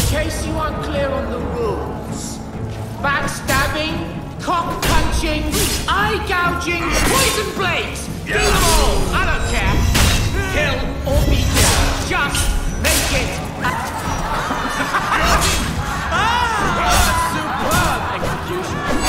case you aren't clear on the rules. Backstabbing, cock-punching, eye-gouging, poison blades! Do them all! I don't care! Kill or be killed. Just make it... Superb execution!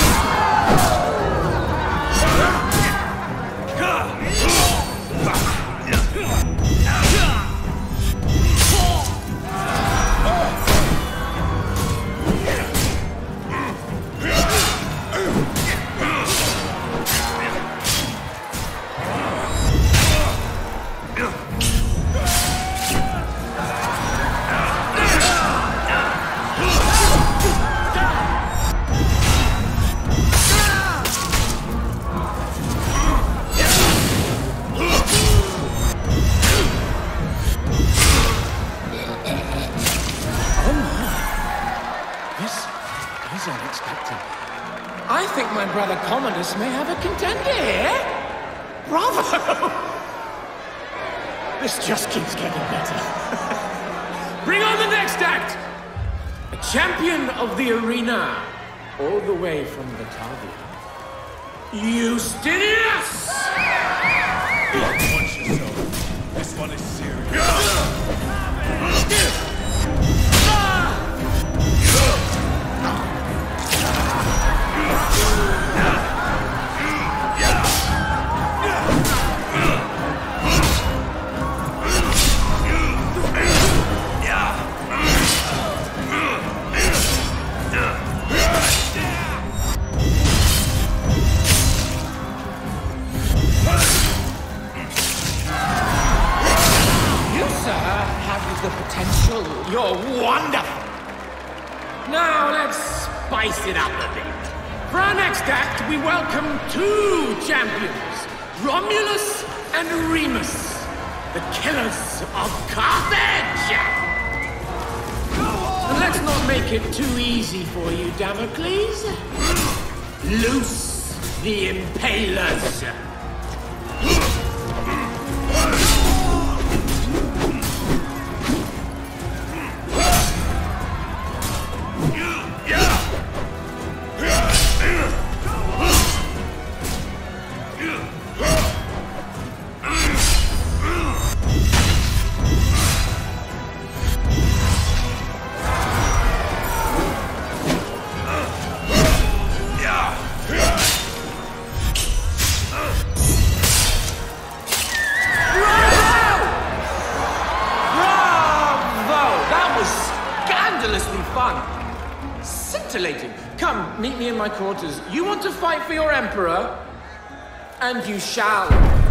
I think my brother Commodus may have a contender here. Bravo! This just keeps getting better. Bring on the next act! A champion of the arena, all the way from Batavia. Justinius! Watch yourself. This one is serious. The potential. You're wonderful. Now let's spice it up a bit. For our next act, we welcome two champions, Romulus and Remus, the killers of Carthage. And let's not make it too easy for you, Damocles. Loose the impalers. Fun. Scintillating. Come, meet me in my quarters. You want to fight for your emperor? And you shall.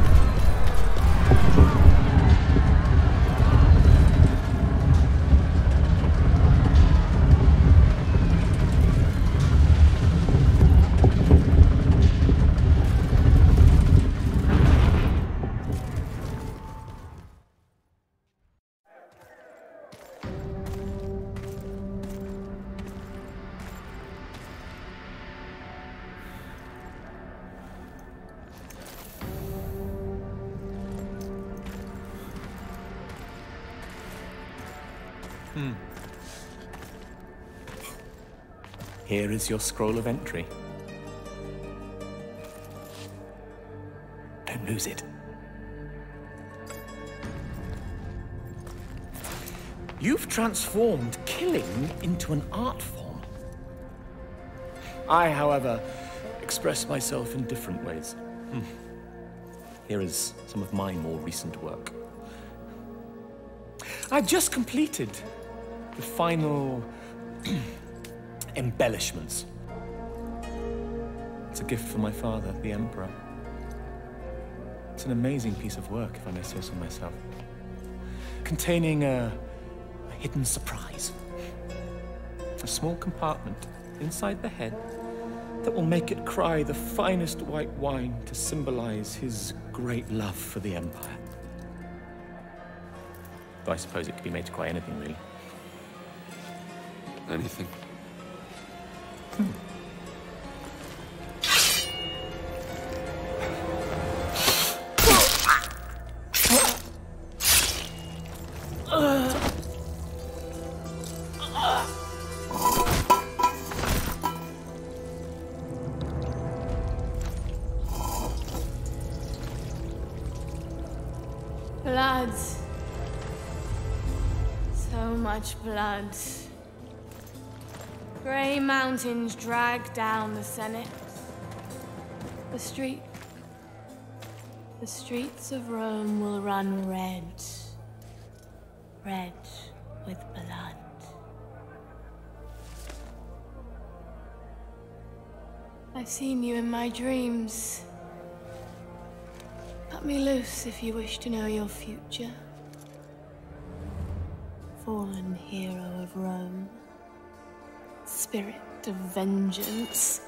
Here is your scroll of entry. Don't lose it. You've transformed killing into an art form. I, however, express myself in different ways. Here is some of my more recent work. I've just completed the final embellishments. It's a gift for my father, the Emperor. It's an amazing piece of work, if I may say so myself, containing a hidden surprise. A small compartment inside the head that will make it cry the finest white wine to symbolize his great love for the Empire. Though I suppose it could be made to cry anything, really. Anything? blood. So much blood. Grey mountains drag down the Senate. The streets of Rome will run red. Red with blood. I've seen you in my dreams. Cut me loose if you wish to know your future. Fallen hero of Rome. Spirit of vengeance.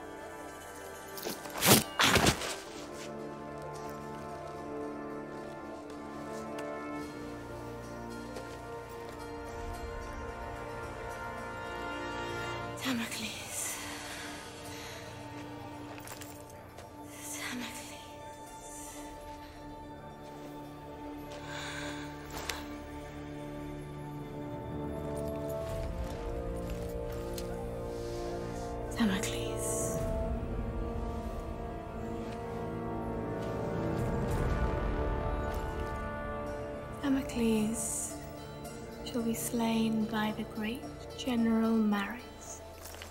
Damocles. Damocles. Damocles shall be slain by the great General Maris.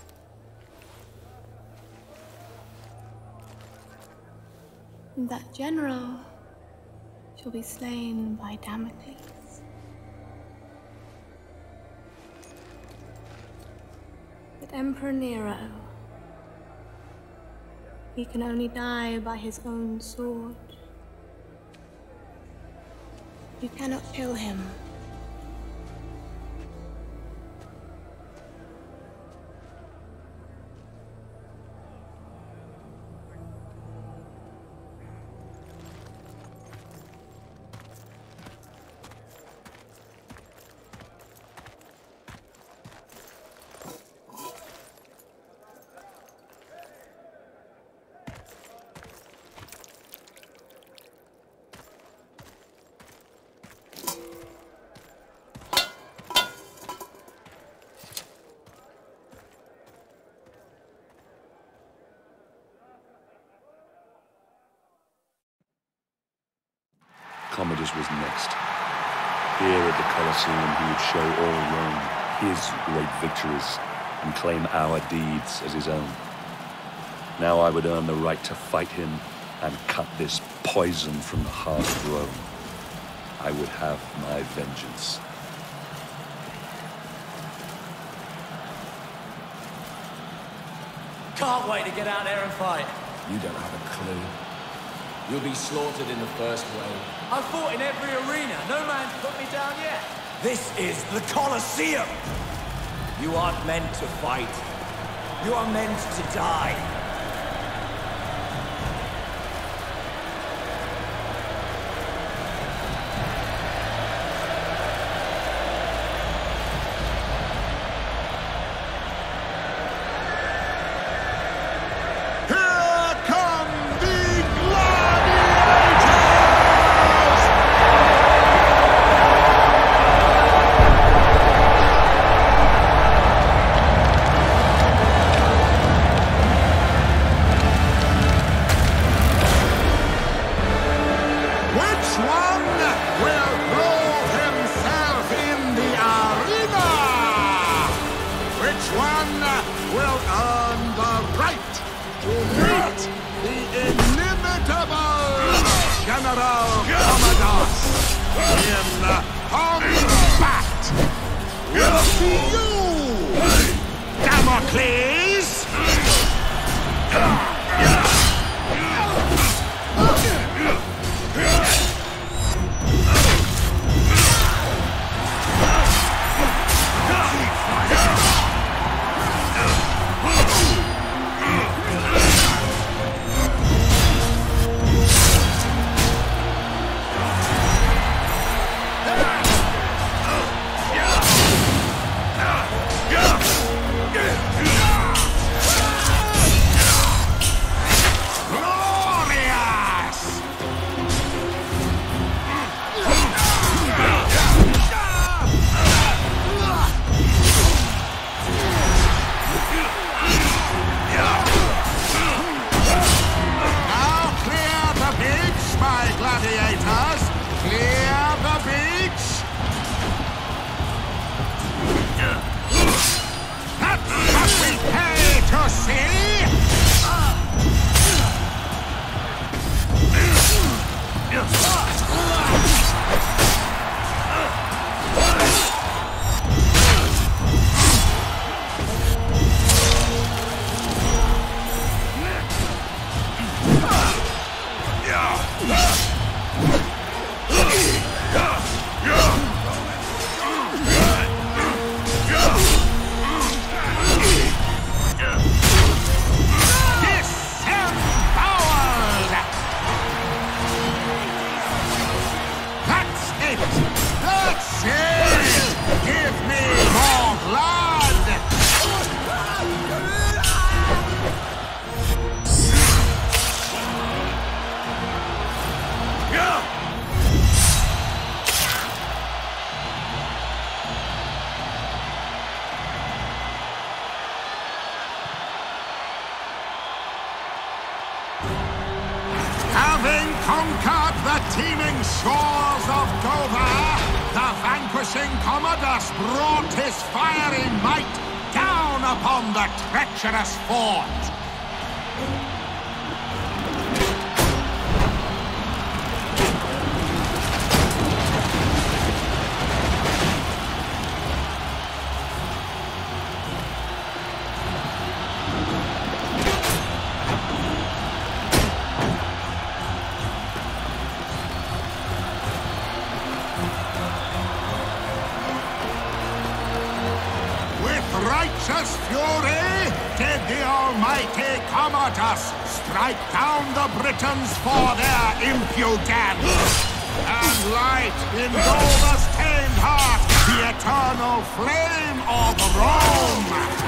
And that general shall be slain by Damocles. But Emperor Nero, he can only die by his own sword. You cannot kill him. Commodus was next. Here at the Colosseum, he would show all Rome his great victories and claim our deeds as his own. Now I would earn the right to fight him and cut this poison from the heart of Rome. I would have my vengeance. Can't wait to get out there and fight. You don't have a clue. You'll be slaughtered in the first wave. I've fought in every arena. No man's put me down yet. This is the Colosseum! You aren't meant to fight. You are meant to die. blood! Having conquered the teeming shores of Dover, the vanquishing Commodus brought his fiery might down upon the treacherous fort. Righteous fury did the almighty Commodus strike down the Britons for their impudence, and light in Dover's tamed heart the eternal flame of Rome.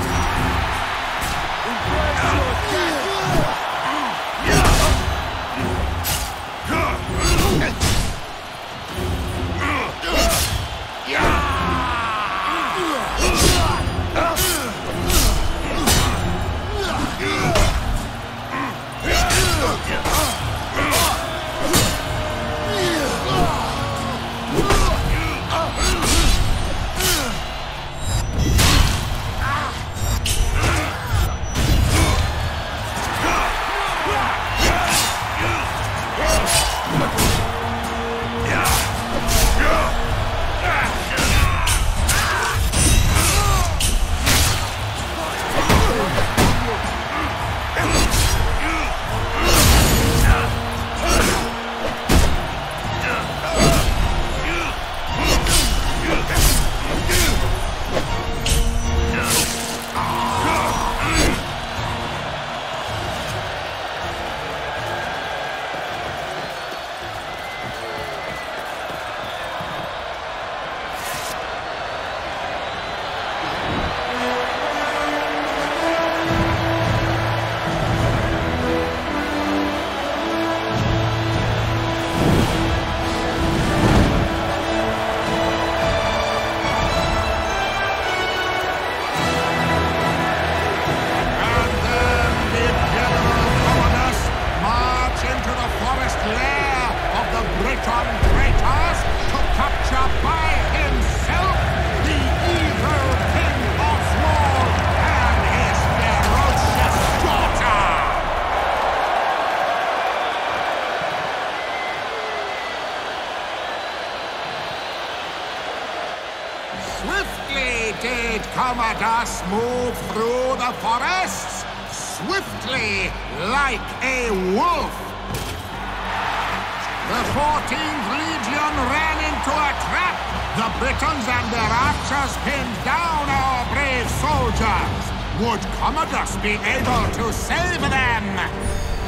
Swiftly did Commodus move through the forests, swiftly like a wolf. The 14th Legion ran into a trap. The Britons and their archers pinned down our brave soldiers. Would Commodus be able to save them?